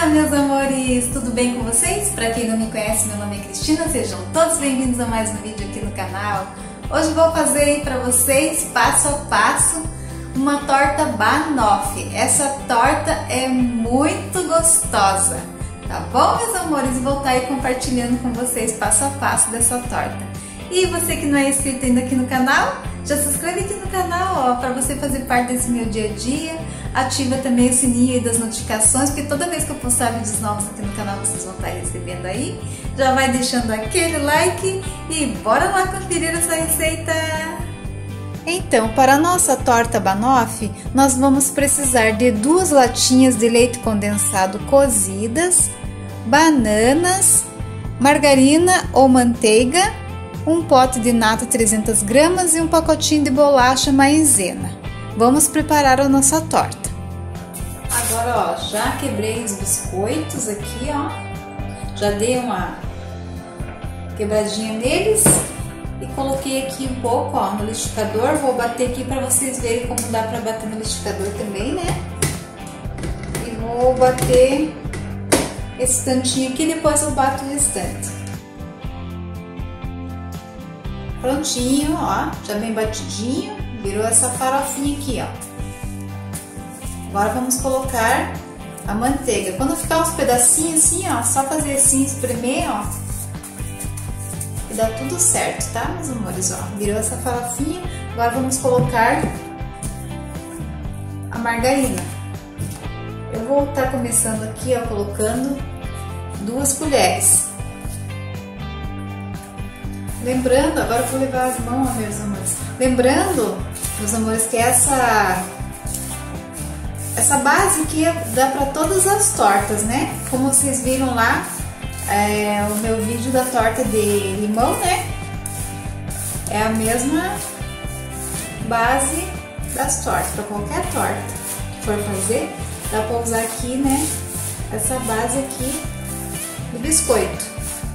Olá, meus amores! Tudo bem com vocês? Para quem não me conhece, meu nome é Cristina, sejam todos bem-vindos a mais um vídeo aqui no canal. Hoje vou fazer para vocês, passo a passo, uma torta banoffee. Essa torta é muito gostosa, tá bom, meus amores? E vou estar aí compartilhando com vocês passo a passo dessa torta. E você que não é inscrito ainda aqui no canal, já se inscreve aqui no canal, ó, para você fazer parte desse meu dia a dia. Ativa também o sininho aí das notificações, porque toda vez que eu postar vídeos novos aqui no canal, vocês vão estar recebendo aí. Já vai deixando aquele like e bora lá conferir essa receita! Então, para a nossa torta banoffee, nós vamos precisar de 2 latinhas de leite condensado cozidas, bananas, margarina ou manteiga, um pote de nata 300 gramas e um pacotinho de bolacha maizena. Vamos preparar a nossa torta. Agora, ó, já quebrei os biscoitos aqui, ó. Já dei uma quebradinha neles e coloquei aqui um pouco, ó, no liquidificador. Vou bater aqui para vocês verem como dá para bater no liquidificador também, né? E vou bater esse tantinho aqui, depois eu bato o restante. Prontinho, ó, já bem batidinho, virou essa farofinha aqui, ó. Agora vamos colocar a manteiga. Quando ficar uns pedacinhos assim, ó, só fazer assim, espremer, ó, e dá tudo certo, tá, meus amores? Ó, virou essa farofinha. Agora vamos colocar a margarina. Eu vou estar começando aqui, ó, colocando 2 colheres. Lembrando, agora eu vou levar as mãos, ó, meus amores. Lembrando, meus amores, que essa base aqui dá para todas as tortas, né? Como vocês viram lá, o meu vídeo da torta de limão, né? É a mesma base das tortas, para qualquer torta que for fazer, dá para usar aqui, né? Essa base aqui do biscoito.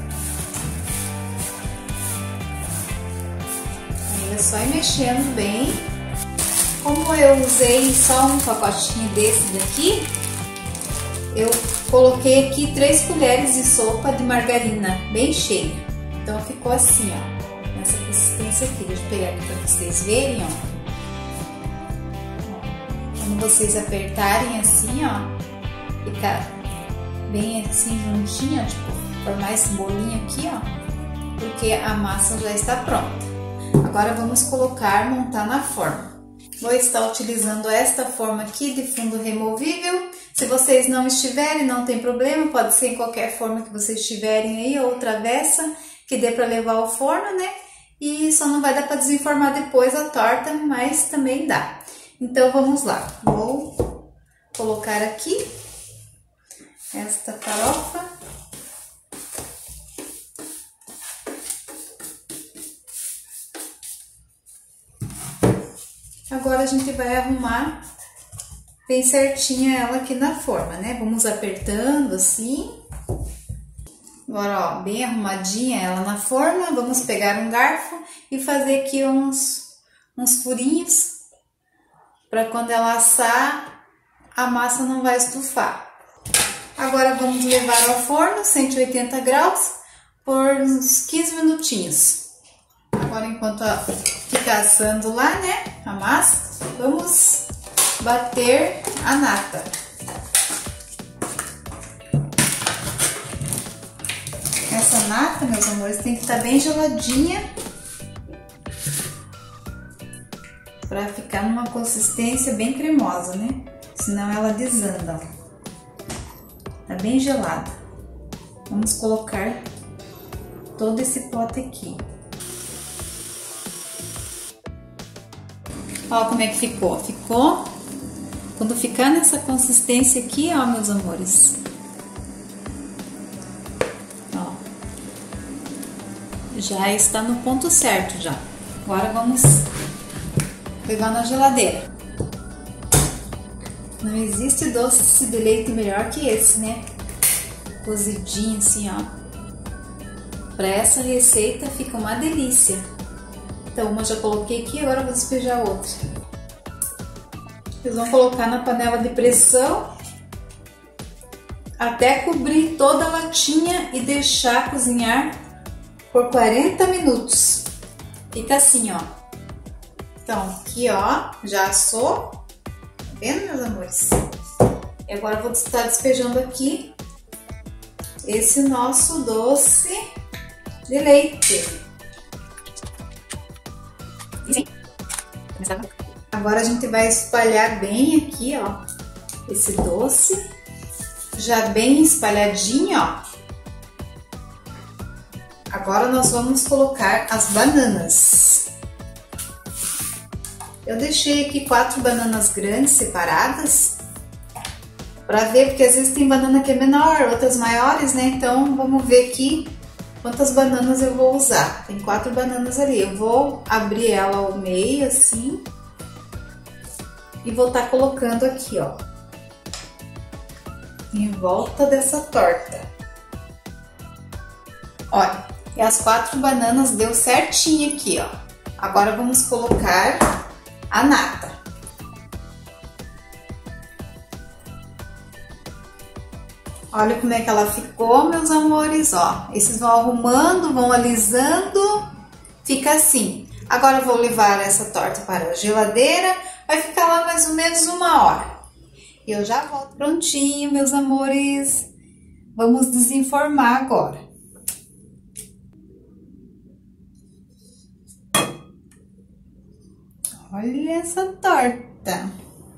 Aí é só ir mexendo bem. Como eu usei só um pacotinho desse daqui, eu coloquei aqui 3 colheres de sopa de margarina, bem cheia. Então ficou assim, ó, nessa consistência aqui. Deixa eu pegar aqui para vocês verem, ó. Quando vocês apertarem assim, ó, fica bem assim juntinho, ó, tipo, formar esse bolinho aqui, ó, porque a massa já está pronta. Agora vamos montar na forma. Vou estar utilizando esta forma aqui de fundo removível. Se vocês não estiverem, não tem problema, pode ser em qualquer forma que vocês tiverem aí, ou travessa, que dê para levar ao forno, né? E só não vai dar para desenformar depois a torta, mas também dá. Então vamos lá, vou colocar aqui esta farofa. Agora a gente vai arrumar bem certinha ela aqui na forma, né? Vamos apertando assim. Agora, ó, bem arrumadinha ela na forma. Vamos pegar um garfo e fazer aqui uns furinhos para quando ela assar, a massa não vai estufar. Agora vamos levar ao forno, 180 graus, por uns 15 minutinhos. Agora, enquanto fica assando lá, né, a massa, vamos bater a nata. Essa nata, meus amores, tem que estar bem geladinha para ficar numa consistência bem cremosa, né? Senão ela desanda. Tá bem gelada. Vamos colocar todo esse pote aqui. Ó como é que ficou. Ficou, quando ficar nessa consistência aqui, ó, meus amores. Ó, já está no ponto certo já. Agora vamos levar na geladeira. Não existe doce de leite melhor que esse, né? Cozidinho assim, ó. Para essa receita fica uma delícia. Então, uma já coloquei aqui, agora eu vou despejar outra. Vocês vão colocar na panela de pressão até cobrir toda a latinha e deixar cozinhar por 40 minutos. Fica assim, ó. Então, aqui, ó, já assou. Tá vendo, meus amores? E agora eu vou estar despejando aqui esse nosso doce de leite. Agora a gente vai espalhar bem aqui, ó, esse doce, já bem espalhadinho, ó. Agora nós vamos colocar as bananas. Eu deixei aqui 4 bananas grandes separadas, para ver, porque às vezes tem banana que é menor, outras maiores, né? Então vamos ver aqui quantas bananas eu vou usar. Tem 4 bananas ali. Eu vou abrir ela ao meio assim e vou estar colocando aqui, ó, em volta dessa torta. Olha, e as 4 bananas deu certinho aqui, ó. Agora vamos colocar a nata. Olha como é que ela ficou, meus amores, ó. Esses vão arrumando, vão alisando, fica assim. Agora eu vou levar essa torta para a geladeira, vai ficar lá mais ou menos 1 hora. E eu já volto. Prontinho, meus amores. Vamos desenformar agora. Olha essa torta.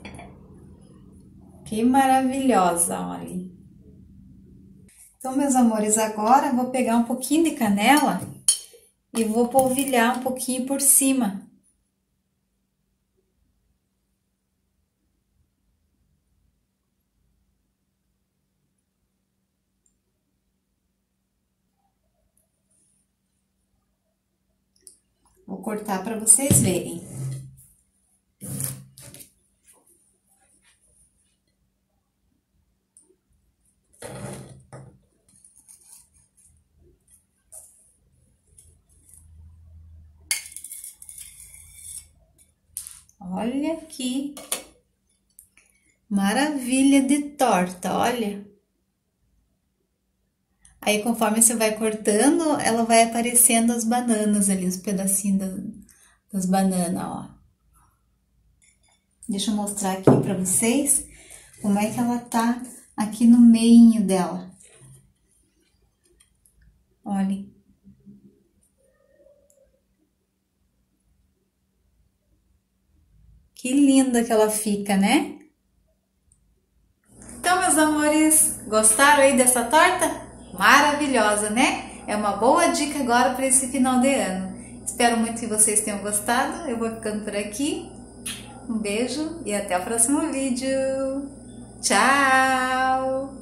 Que maravilhosa, olha. Então, meus amores, agora eu vou pegar um pouquinho de canela e vou polvilhar um pouquinho por cima. Vou cortar para vocês verem. Olha aqui, maravilha de torta, olha. Aí, conforme você vai cortando, ela vai aparecendo as bananas ali, os pedacinhos das bananas, ó. Deixa eu mostrar aqui pra vocês como é que ela tá aqui no meio dela. Olha. Que linda que ela fica, né? Então, meus amores, gostaram aí dessa torta? Maravilhosa, né? É uma boa dica agora para esse final de ano. Espero muito que vocês tenham gostado. Eu vou ficando por aqui. Um beijo e até o próximo vídeo. Tchau!